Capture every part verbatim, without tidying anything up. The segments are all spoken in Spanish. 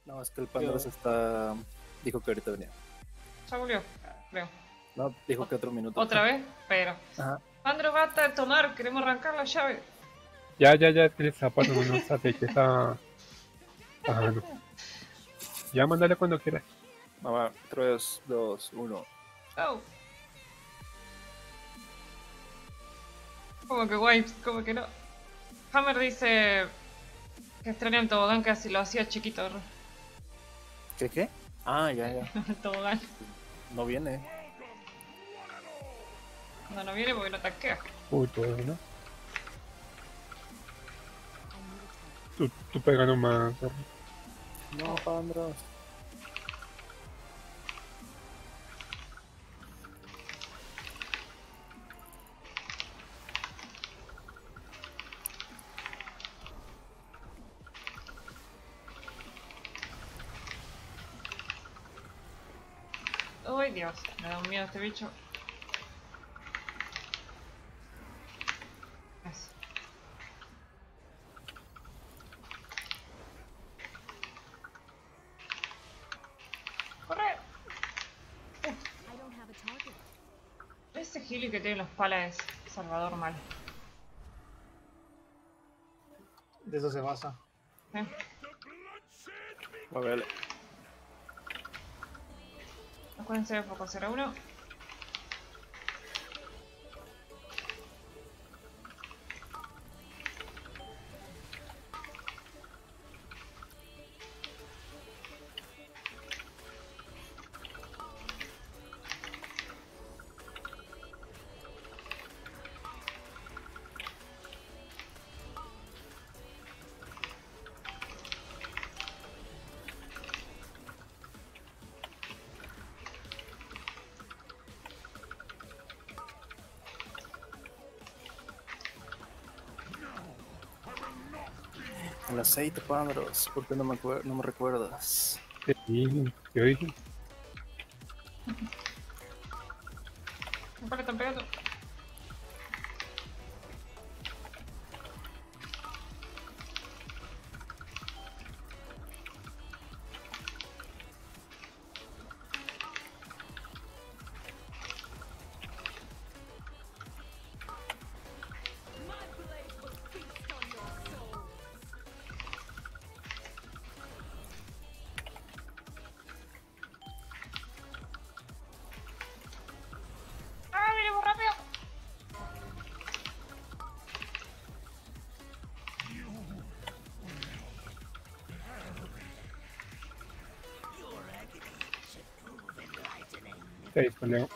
No, es que el Pandora se está... Dijo que ahorita venía. Ya volvió, creo. No, dijo que otro minuto. Otra vez, pero. Ajá. Andro, basta de tomar, queremos arrancar la llave. Ya, ya, ya, es que le está pasando unos aceites a... Ah, no. Ya, mándale cuando quieras. Mamá, tres, dos, uno. Oh. Como que wipes, como que no. Hammer dice que extraña el tobogán que así lo hacía chiquito. ¿Qué, qué? Ah, ya, ya. El tobogán. No viene. No, no viene porque no taquea. Uy, todo, ¿no? Tú, tú pega nomás. No, Pandora. Uy, Dios, me da un miedo este bicho. Eso. ¡Corre! Ese Gili que tiene los palas es Salvador mal. De eso se basa. ¿Eh? A ver. Acuérdense de foco cero uno. El aceite, Pandros. ¿Por qué no me, acuer- no me recuerdas? Sí, ¿qué dije? Me parece están pegando. ¡Ah, vinimos rápido! Seis, Leo.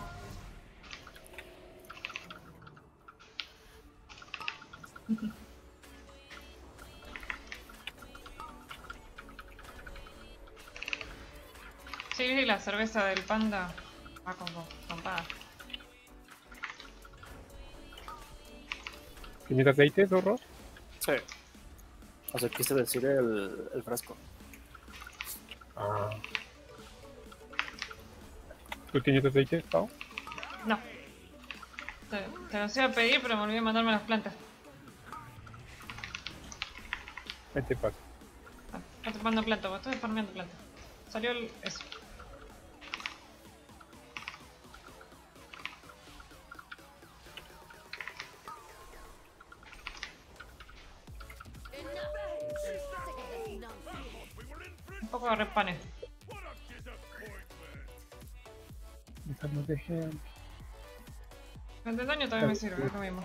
Sí, la cerveza del panda va con, con, con pan. ¿Tienes aceite, zorro? Sí. O sea, quise decir el, el frasco. Ah. ¿Tú tienes aceite, Pau? No. Te, te los iba a pedir, pero me olvidé de mandarme las plantas. Vete, paso. Ah, estoy tomando planta, estoy farmeando planta. Salió el... eso. Un poco de repane. Estamos de gel. El de daño también me sirve, es lo mismo.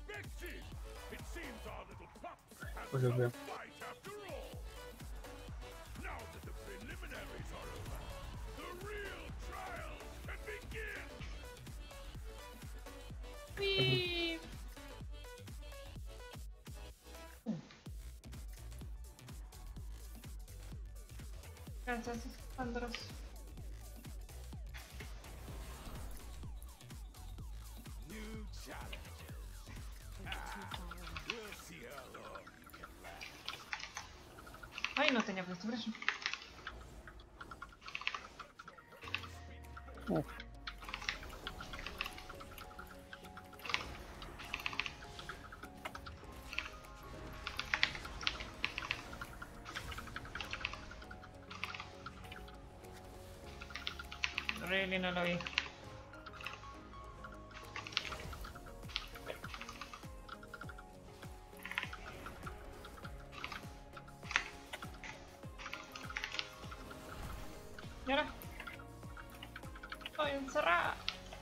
Pues los veo. Uy. Gracias, Andros. Ay, no tenía puesto preso. Uf. really no lo vi. ¿Y ahora? Estoy encerrada.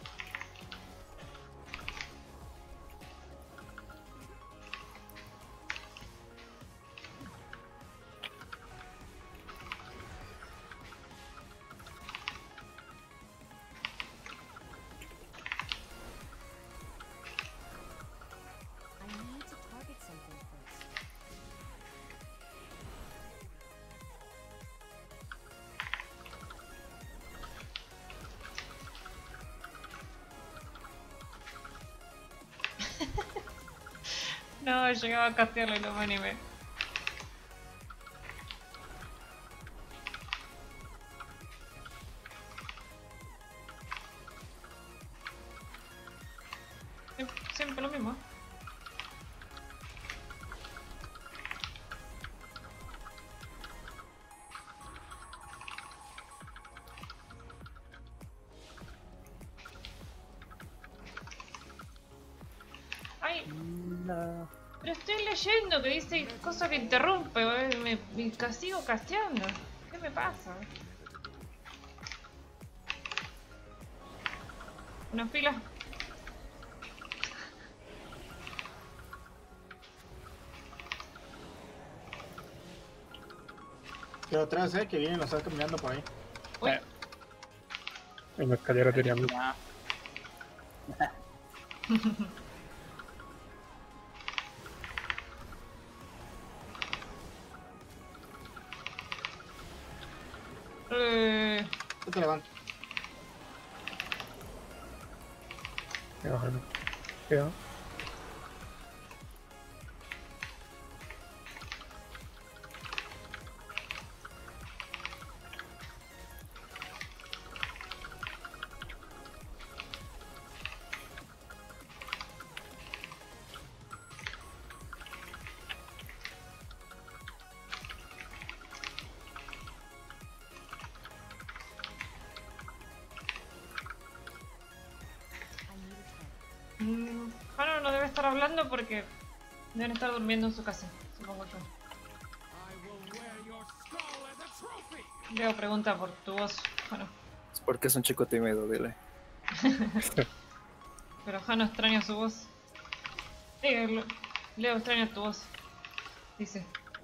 No, llegaba a castearlo y no me animé. Sie- Siempre lo mismo. Ay, No. pero estoy leyendo que dice cosa que interrumpe, eh, me, me castigo casteando. ¿Qué me pasa? Una fila. Pero atrás, eh, que vienen los están caminando por ahí. Uy, Eh, En la escalera tenía blue. Ya. eh, Yo te levanto. Qué bajano. Queda. mm, Hano no debe estar hablando porque deben estar durmiendo en su casa, supongo yo. Leo pregunta por tu voz, Hano. Es porque es un chico tímido, dile. Pero Hano extraña su voz. Eh, Lo- Leo extraña tu voz. Dice.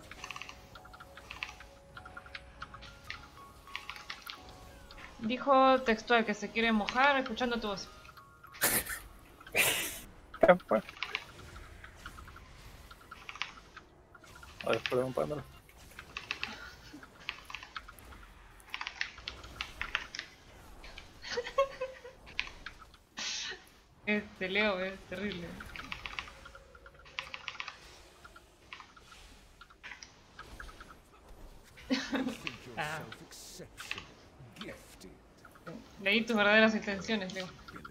Dijo textual que se quiere mojar escuchando tu voz. Trampa. A ver, perdón, Pandora. Este Leo es terrible. Ah, leí tus verdaderas intenciones, Leo.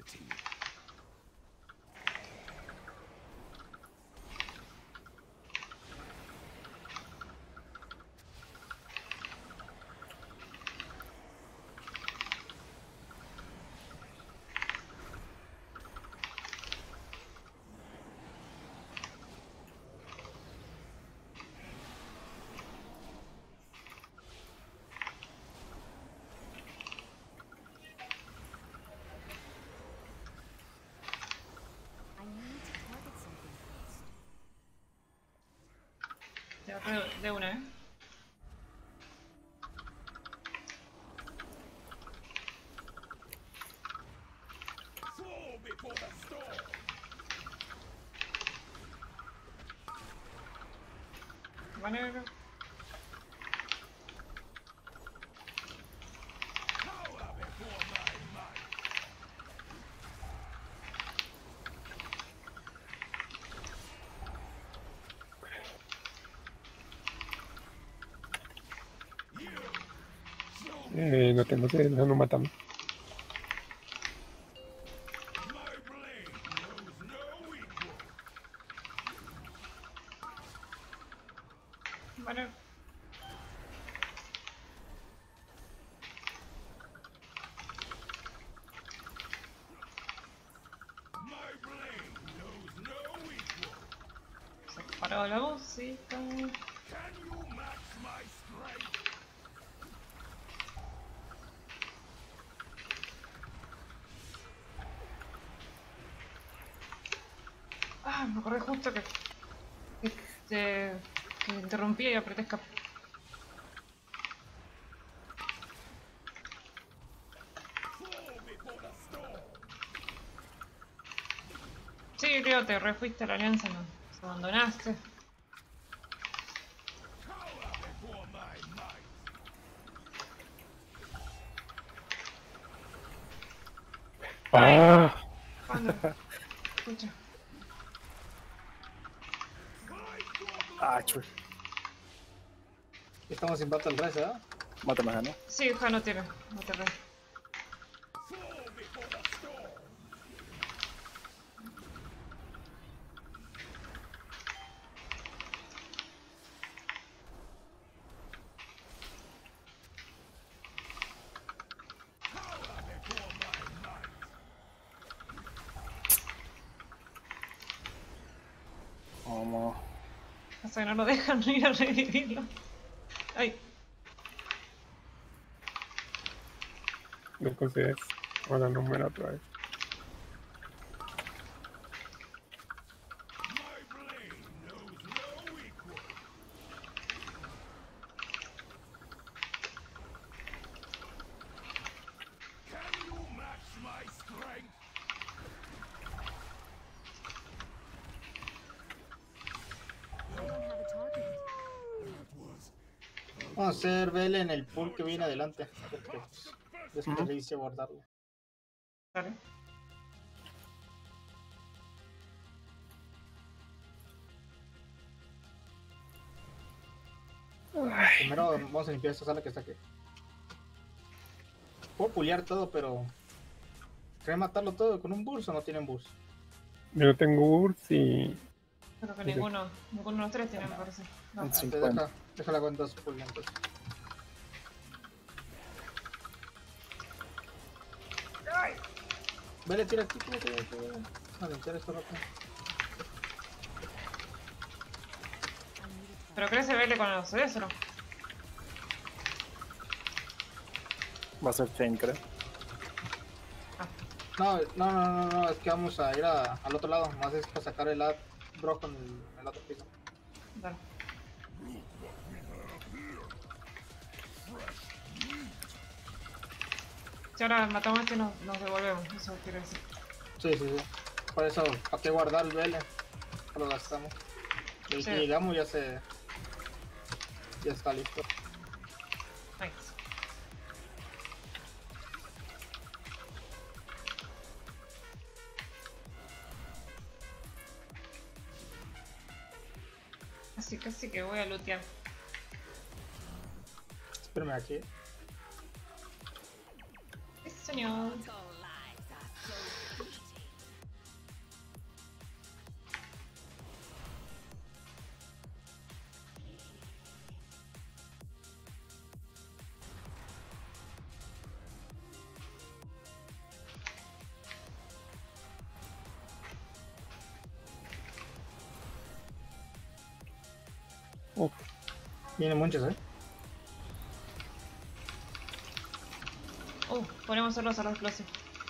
Ya, de- de una, ¿eh? Vale, Eh, no tengo que no matamos. vale. cosita. Ah, me acordé justo que, que, te- que interrumpí y apreté escape. Sí, creo, te refuiste a la alianza, no. Nos abandonaste. ¡Ah! ¿Cuándo? Escucha. Ah, chuy. Estamos sin Battle Res, ¿verdad? Mátame, ¿no? Sí, ja, no tiene. No te re. Vamos. Hasta que no lo dejan ir a revivirlo. Ay, No consigues. Ahora número otra vez. Vamos a hacer Bell en el pool que viene adelante. Porque pues, desperdicio guardarlo. dale. Primero vamos a limpiar esta sala que está aquí. Puedo puliar todo, pero... ¿Creen matarlo todo con un burst o no tienen burst? Yo no tengo Urs y. Creo que Sí, sí. ninguno, ninguno de los tres tiene, me parece. No. Un Ah, te cincuenta. deja, déjala con dos pull entonces. Vele, tira aquí, tira, tira, tira. Vamos a limpiar esto rápido. Pero crece verle con los C D, ¿o no? Va a ser Chain, creo. No, no, no, no, no, es que vamos a ir a- al otro lado. Más es para sacar el ad bro con el, el otro piso. Dale. Si ahora matamos a este y nos, nos devolvemos, eso quiero decir. Sí, sí, sí. Por eso, ¿para qué guardar el vele? Lo gastamos. Y Sí. si llegamos ya se... Ya está listo. Nice. Así casi que voy a lootear. Espérame aquí. Sí, señor. Uf, Vienen muchos, ¿eh? Uh, podemos hacerlos a los explosivos.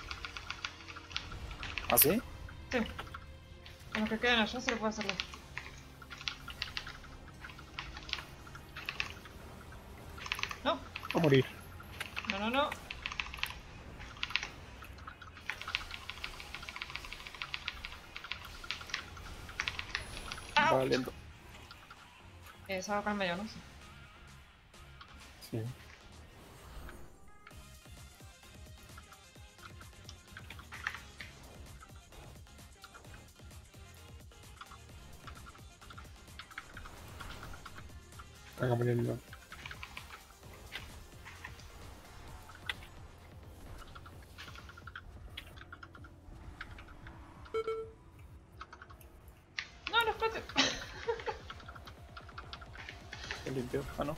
¿Ah, sí? Sí. Con los que quedan allá se lo puede hacerlo. No, a morir. no, no, no. ¡Au! Valiendo. Eh, se va acá en medio, no sé. Sí. Acá muriendo. No, no explote. ¿Qué limpio? Ah, no.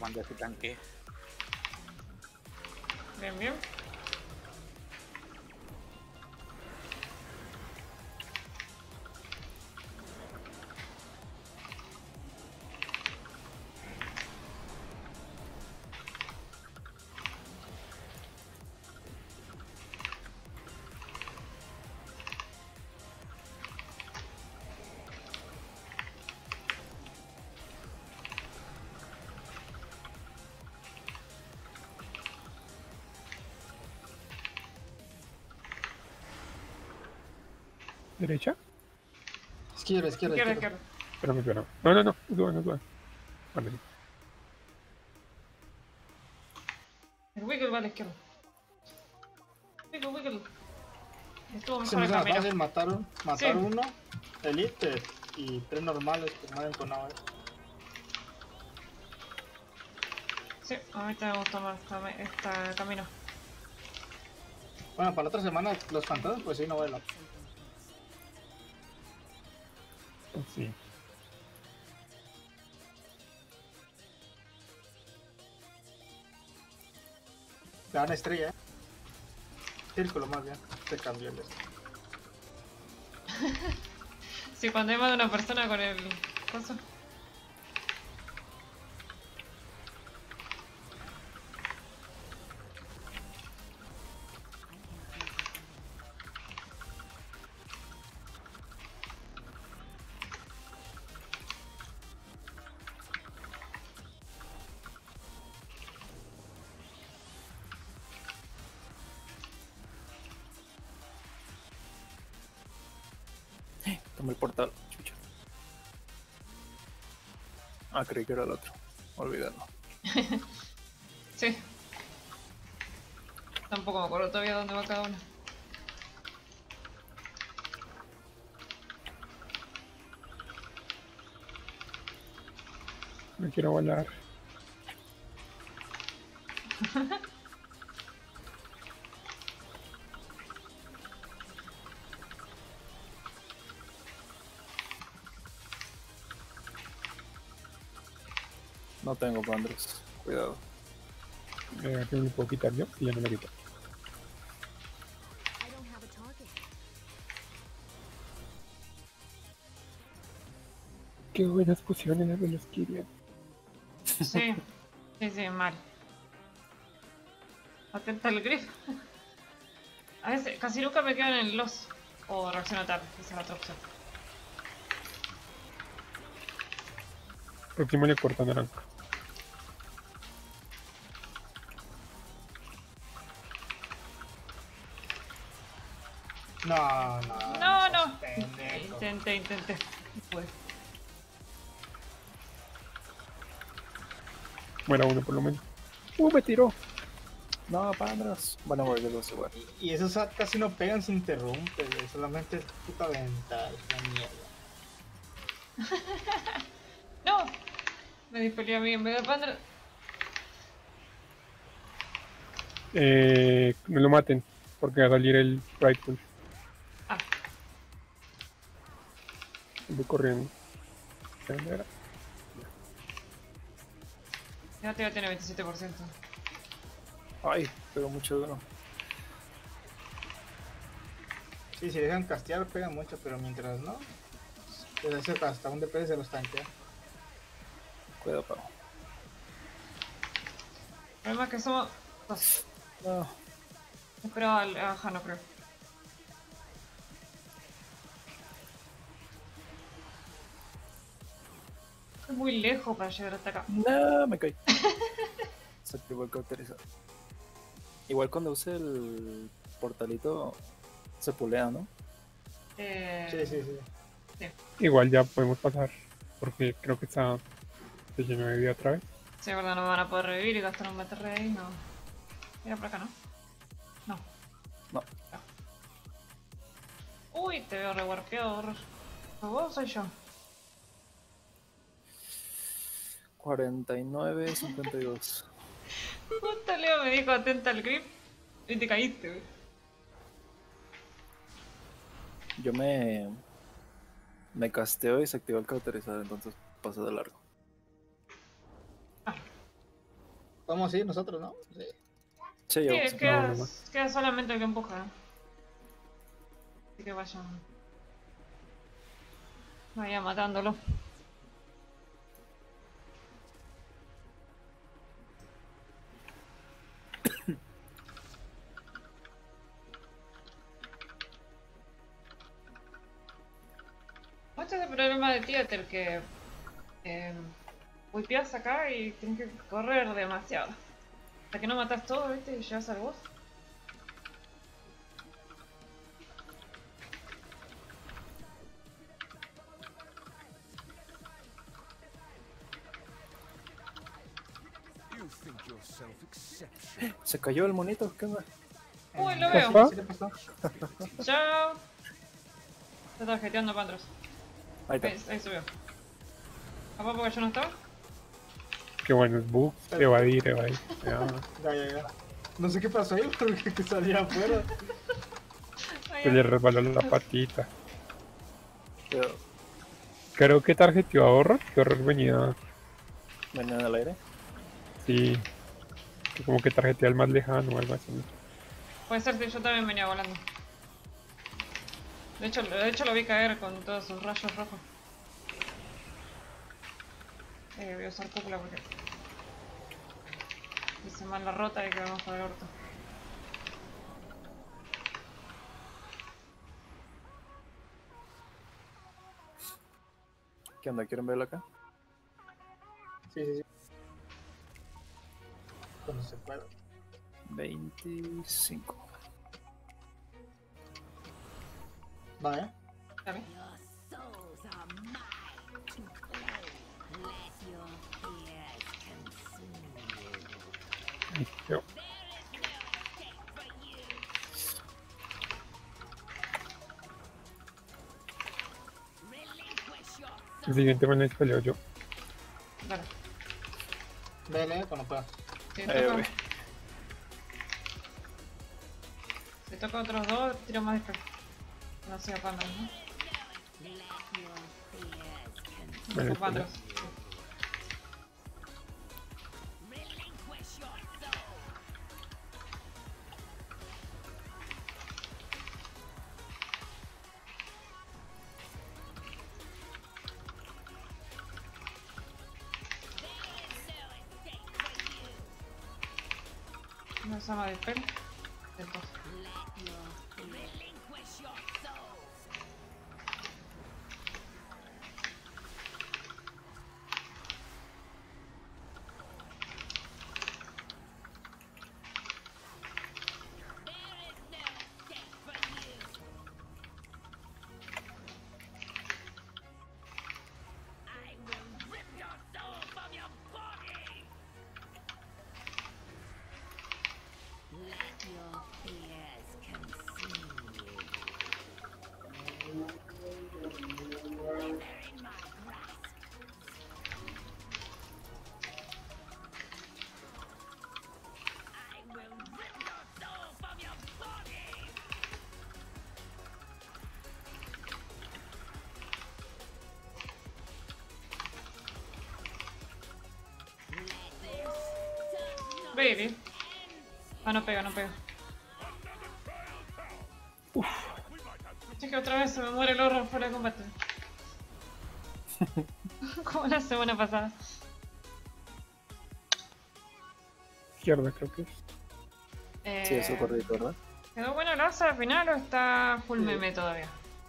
mandé ese tanque. Bien, bien. ¿Derecha? Izquierda, izquierda, Izquierda, izquierda. izquierda. Espérame, espérame. No, no, no. No suban, no suban. Vale. El wiggle va a la izquierda. Wiggle, wiggle. Estuvo Se mejor me el hizo más camino. fácil matar, un- matar Sí. uno, elite, y tres normales que mueren con A W S. Sí, a mí también me gustó más esta, esta camino. Bueno, para la otra semana, los fantasmas, pues sí, no vale la pena. Sí. Te dan estrella, ¿eh? Círculo más bien, se cambió el este. Sí, cuando hay más de una persona con el coso. Tomé el portal. Chucha. Ah, creí que era el otro. Olvídalo. Sí. Tampoco me acuerdo todavía dónde va cada uno. Me quiero volar. No tengo Pandros. Cuidado. Eh, aquí me lo puedo quitar yo y ya no me quito. I don't have a target. Qué buenas pociones las de los Kyrian. Sí, sí, sí, mal. Atenta al grip. A veces, casi nunca me quedan en los. O reacciono tarde, esa es la otra opción. Próximo le corta naranja. No, no. No, seas no. pendejo. Intenté, intenté. No pude. Muera uno por lo menos. ¡Uh, me tiró! No, Pandros. Van a morir de dos igual. Y esos S A T casi no pegan, se interrumpe, güey. Solamente es puta venta, es una mierda. ¡No! Me dispelé a mí en vez de Pandra. Eh, no lo maten, porque va a salir el Rightful. Ah, Voy corriendo. ¿De dónde era? ya te tiene veintisiete por ciento. Ay, pero mucho duro. Sí, si dejan castear, pegan mucho, pero mientras no, pues ese hasta un D P S se los tanquea. Cuidado, Pau. El problema es que somos dos. No. Esperaba al a Jano, creo. Es muy lejos para llegar hasta acá. No, me caí. Se activó el cauterizador. Igual cuando use el portalito se pulea, ¿no? Eh, Sí, sí, sí. Igual ya podemos pasar, porque creo que está se llenó de vida otra vez. Sí, es verdad, no van a poder revivir y gastar un meter ahí, no. Mira por acá, ¿no? No. No. Uy, te veo rewarpeado, horror. ¿Sos vos o soy yo? cuarenta y nueve, cincuenta y dos. Justo Leo me dijo atenta al grip y te caíste, güey. Yo me. Me casteo y se activó el cauterizador, entonces pasé de largo. Vamos a ir nosotros, ¿no? Sí. Sí, yo. Sí, queda, no, no. queda solamente el que empuja. ¿eh? Así que vayan. Vaya matándolo. Este es el problema de Theater, que eh, whipeas acá y tienes que correr demasiado. Hasta que no matas todo, ¿viste? Y llegas al boss. You think yourself exceptional. Se cayó el monito, ¿qué onda? Uy, lo ¿Qué veo. pasó? ¿Sí le pasó? Chao. Está tarjeteando Pandros. Ahí está. Ahí, ahí subió. ¿Papá porque yo no estaba? Qué bueno, es bug. Evadir, evadir. Ya. Ya, ya, ya. No sé qué pasó ahí, porque que salía afuera. Se le resbaló la patita. Pero, Creo que tarjeteó a Horror. Que Horror venía. venía en el aire. Sí. Que como que tarjetea al más lejano o algo así. Puede ser que yo también venía volando. De hecho, de hecho lo vi caer con todos sus rayos rojos. Eh, voy a usar cúpula porque hice mal la rota y quedamos para el orto. ¿Qué onda? ¿Quieren verlo acá? Sí, sí, sí. Cuando se pueda. veinticinco. Va, ¿eh? Dale. Your souls are mine to play. Let your fears consume you. Listo. Relinquish your El siguiente me lo peleo yo. Dale. Vele cuando pueda. Si Eh, toca, güey. si toca otros dos, tiro más después. No sea Pandros, ¿no? let your fears consume. Vale, No Pandros. Relinquish your soul. No se llama dispel. Entonces. Let your relinquish your soul. There is no escape for you. I will rip your soul from your body. Let your fears consume you. They're in my grasp. I will rip your soul from your body. Let this does not Baby. end. Ah, no pega, no pega. Es que otra vez se me muere el horror fuera de combate. Como la semana pasada. Izquierda creo que es. Eh, Sí, eso es correcto, ¿verdad? ¿Quedó buena la asa al final o está full Sí. meme todavía?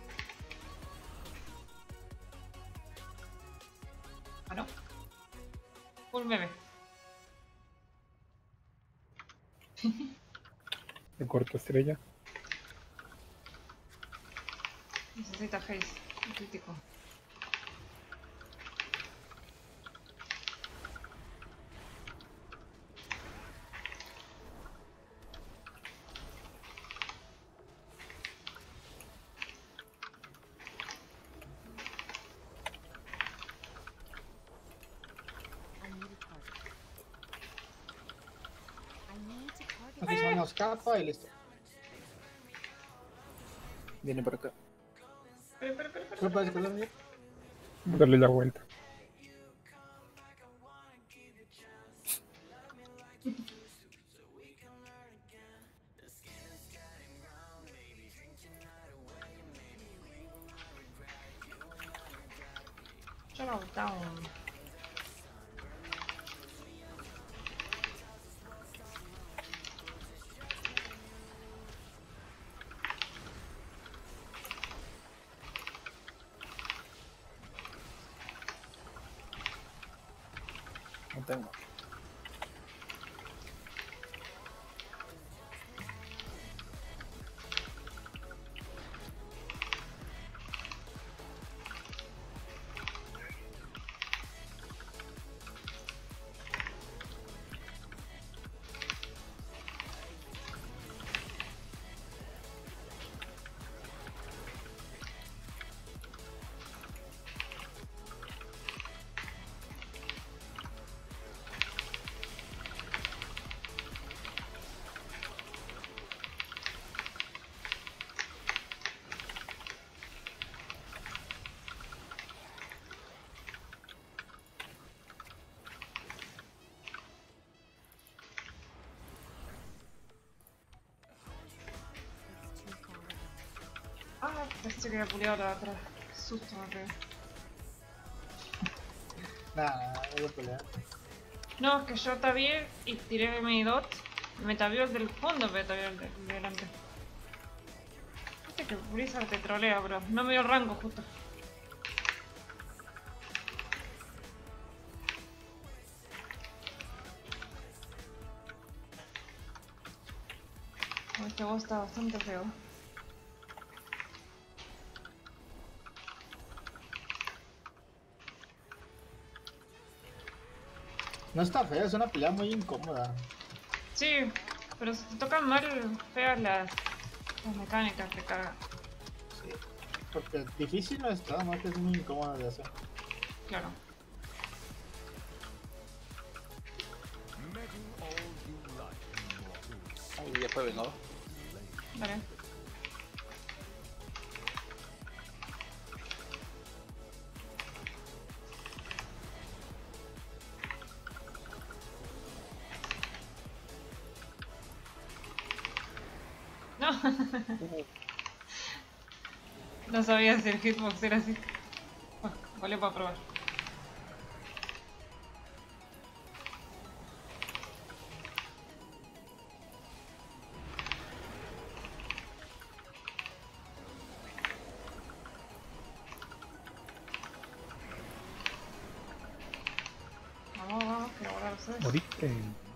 Ah, no. Full meme. De corto estrella. Necesita haze. Un crítico. I need a target. I need to target. Nos usamos capa y listo. Viene por acá. Espera, espera, espera, espera. ¿Qué pasa con la mía? Darle la vuelta. Shadow Down. No tengo. Ah, pensé que había pulido la otra. Qué susto me pegué. Nada, nada, no voy a pelear. No, es que yo tabié y tiré mi dot. Me tabió el del fondo, pero tabió el de el de delante. Viste que Blizzard te trolea, bro. No me dio el rango justo. Oh, este boss está bastante feo. No está fea, es una pelea muy incómoda. Sí, pero si te tocan mal feas las, las mecánicas que cagan. Sí. Porque difícil no está, más que es muy incómoda de hacer. Claro. Meddle all you like, mortals. Ay, ya fue vengado. Dale. No. No sabía si el hitbox era así. Bueno, vale para probar. Vamos, vamos, que ahora lo sabes. Moriste.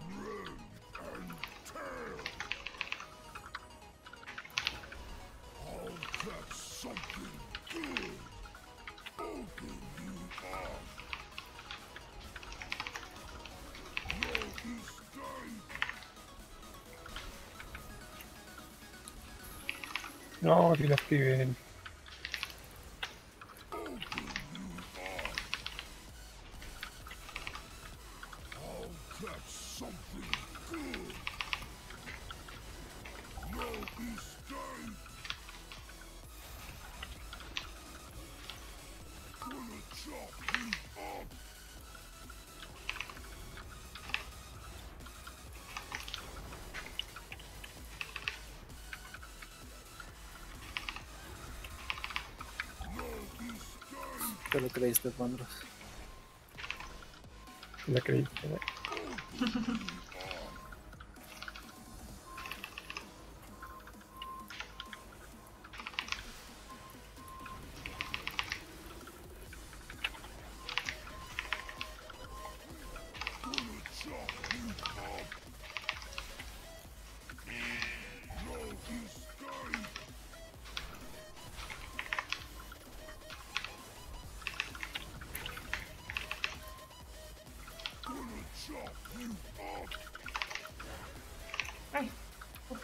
No, si la escriben. Te lo creíste, Pondros. La creíste, güey. Ay, justo.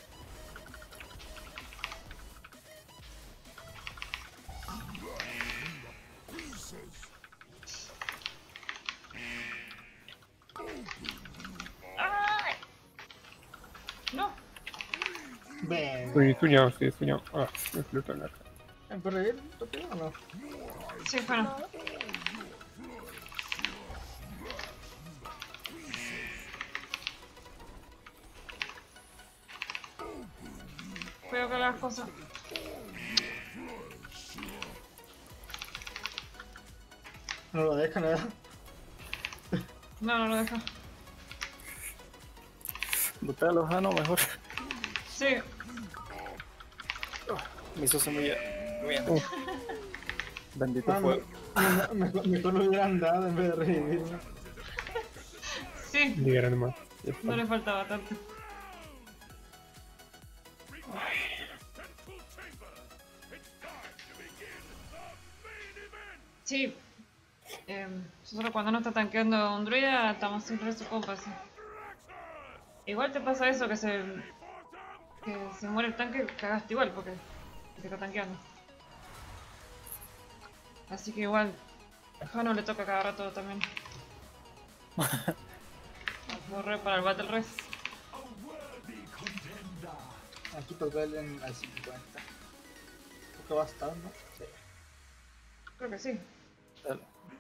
¡Ay! No. Ven. Estoy soñado, estoy soñado. Ah, me explotó en la cara. ¿En correr rápido o no? Sí, bueno. Cuidado con las cosas. No lo dejan, ¿verdad? No, no lo deja. Botea a Lojano mejor. Sí, Me hizo semilla. Bien. Uf. Bendito Ah, fuego. me- me- Mejor mejor lo hubieran dado en vez de revivirme. sí, Libera nomás. Ya está. no le faltaba tanto. Sí. Eh, nosotros cuando no está tanqueando un druida estamos siempre en su compa, sí. Igual te pasa eso, que se... que se muere el tanque, cagaste igual porque te está tanqueando. Así que igual, a Jano le toca cada rato también. Correr para el Battle Res. Aquí toca el en al cincuenta. Creo que va a estar, ¿no? Sí. Creo que sí. Dale.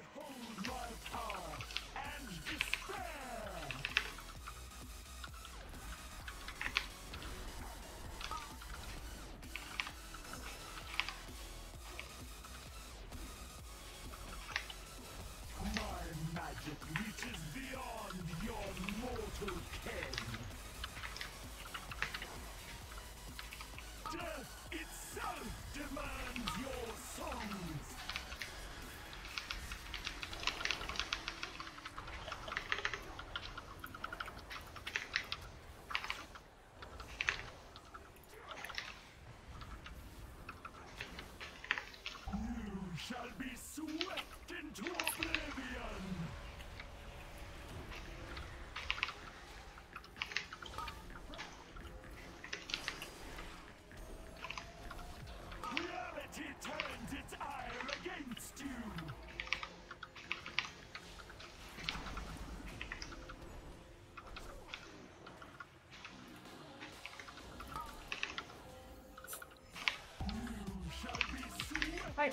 ¡Ay!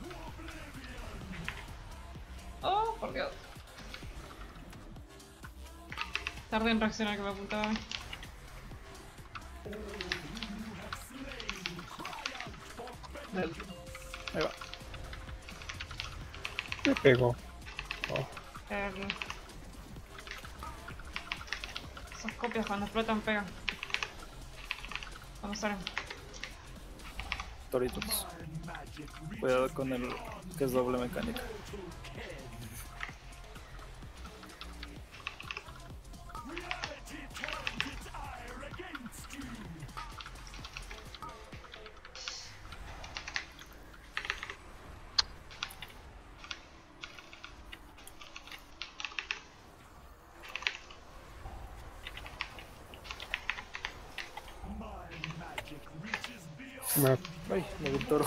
¡Oh, por Dios! Tardé en reaccionar que me apuntaba a mí. Dale. Ahí va. Me pegó. Oh, El... Esas copias cuando explotan pegan. Cuando salen. Toritos. Cuidado con el que es doble mecánica. me- Ay, me vi el toro.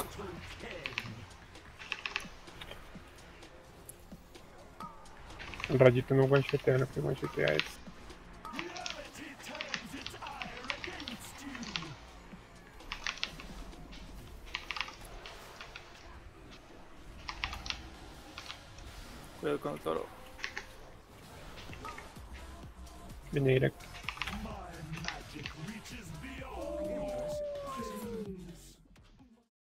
el rayito no one shotea, no que one shotea es. Cuidado con el toro. Viene directo.